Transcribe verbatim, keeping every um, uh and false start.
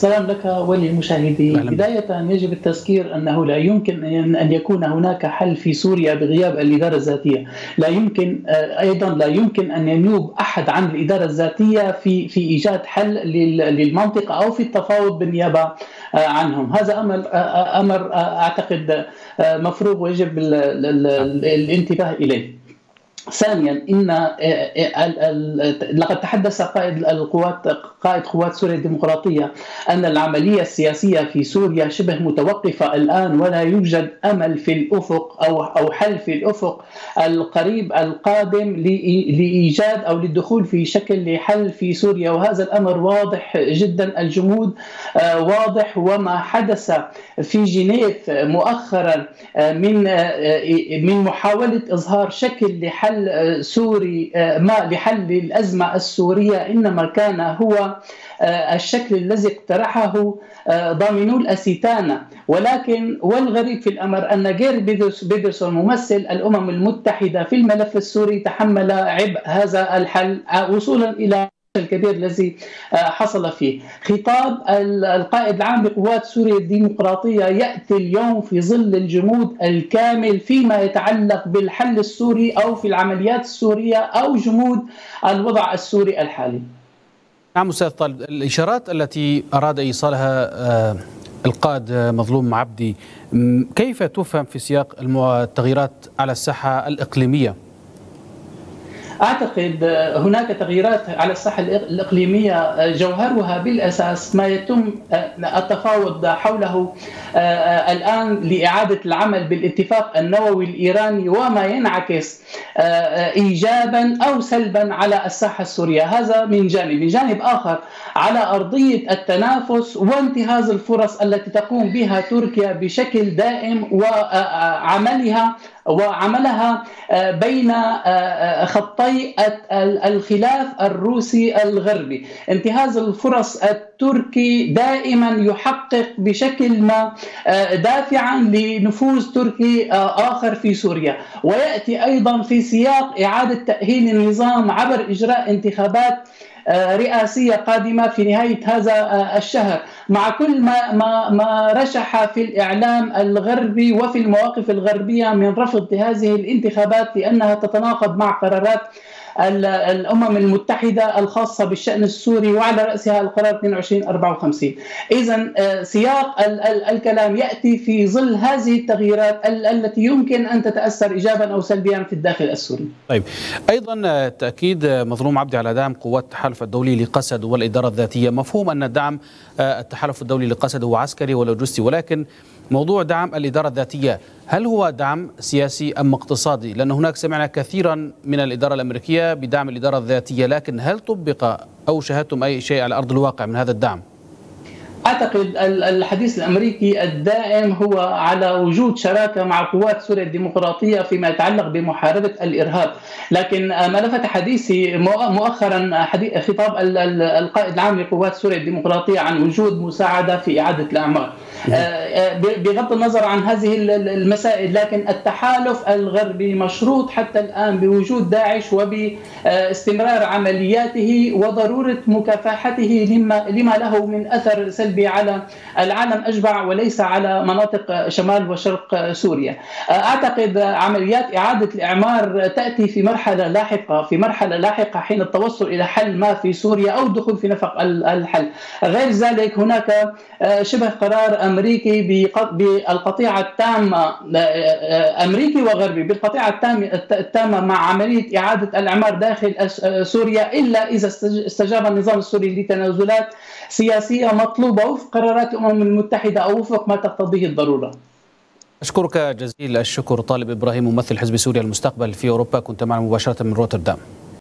سلام لك وللمشاهدين. بداية يجب التذكير أنه لا يمكن أن يكون هناك حل في سوريا بغياب الإدارة الذاتية. لا يمكن أيضا لا يمكن أن ينوب أحد عن الإدارة الذاتية في في إيجاد حل للمنطقة أو في التفاوض بالنيابة عنهم. هذا أمر أمر أعتقد مفروغ ويجب الانتباه إليه. ثانيا، ان لقد تحدث قائد القوات قائد قوات سوريا الديمقراطيه ان العمليه السياسيه في سوريا شبه متوقفه الان، ولا يوجد امل في الافق او او حل في الافق القريب القادم لايجاد او للدخول في شكل لحل في سوريا، وهذا الامر واضح جدا. الجمود واضح، وما حدث في جنيف مؤخرا من من محاوله اظهار شكل لحل سوري ما لحل الأزمة السورية إنما كان هو الشكل الذي اقترحه ضامنو الأسيتانا. ولكن والغريب في الأمر أن جير بيدرسون ممثل الأمم المتحدة في الملف السوري تحمل عبء هذا الحل وصولا إلى الكبير الذي حصل فيه. خطاب القائد العام لقوات سوريا الديمقراطية يأتي اليوم في ظل الجمود الكامل فيما يتعلق بالحل السوري أو في العمليات السورية أو جمود الوضع السوري الحالي. نعم أستاذ طالب، الإشارات التي أراد إيصالها القائد مظلوم عبدي كيف تفهم في سياق التغييرات على الساحة الإقليمية؟ أعتقد هناك تغييرات على الساحة الإقليمية جوهرها بالأساس ما يتم التفاوض حوله الآن لإعادة العمل بالاتفاق النووي الإيراني، وما ينعكس إيجابا أو سلبا على الساحة السورية. هذا من جانب. من جانب آخر، على أرضية التنافس وانتهاز الفرص التي تقوم بها تركيا بشكل دائم وعملها وعملها بين خطي الخلاف الروسي الغربي. انتهاز الفرص التركي دائما يحقق بشكل ما دافعا لنفوذ تركي آخر في سوريا، ويأتي أيضا في سياق إعادة تأهيل النظام عبر إجراء انتخابات رئاسية قادمة في نهاية هذا الشهر، مع كل ما ما ما رشح في الإعلام الغربي وفي المواقف الغربية من رفض هذه الانتخابات لأنها تتناقض مع قرارات الأمم المتحدة الخاصة بالشأن السوري وعلى رأسها القرار اثنين وعشرين أربعة وخمسين. إذن سياق الكلام يأتي في ظل هذه التغييرات التي يمكن أن تتأثر إيجابا أو سلبيا في الداخل السوري. طيب، أيضا تأكيد مظلوم عبدي على دعم قوات التحالف الدولي لقسد والإدارة الذاتية. مفهوم أن دعم التحالف الدولي لقسد هو عسكري ولوجستي، ولكن موضوع دعم الإدارة الذاتية هل هو دعم سياسي أم اقتصادي؟ لأن هناك سمعنا كثيرا من الإدارة الأمريكية بدعم الإدارة الذاتية، لكن هل طبق أو شاهدتم أي شيء على أرض الواقع من هذا الدعم؟ أعتقد الحديث الأمريكي الدائم هو على وجود شراكة مع قوات سوريا الديمقراطية فيما يتعلق بمحاربة الإرهاب، لكن ما لفت حديثي مؤخرا خطاب القائد العام لقوات سوريا الديمقراطية عن وجود مساعدة في إعادة الأعمار. بغض النظر عن هذه المسائل، لكن التحالف الغربي مشروط حتى الآن بوجود داعش وباستمرار عملياته وضرورة مكافحته لما لما له من أثر سلبي على العالم أجمع وليس على مناطق شمال وشرق سوريا. أعتقد عمليات إعادة الإعمار تأتي في مرحلة لاحقة في مرحلة لاحقة حين التوصل إلى حل ما في سوريا أو الدخول في نفق الحل. غير ذلك هناك شبه قرار أمريكي بالقطيعة التامة، أمريكي وغربي بالقطيعة التامة مع عملية إعادة الإعمار داخل سوريا، إلا إذا استجاب النظام السوري لتنازلات سياسية مطلوبة وفق قرارات الأمم المتحدة أو وفق ما تقتضيه الضرورة. أشكرك جزيل الشكر طالب إبراهيم، ممثل حزب سوريا المستقبل في أوروبا، كنت معنا مباشرة من روتردام.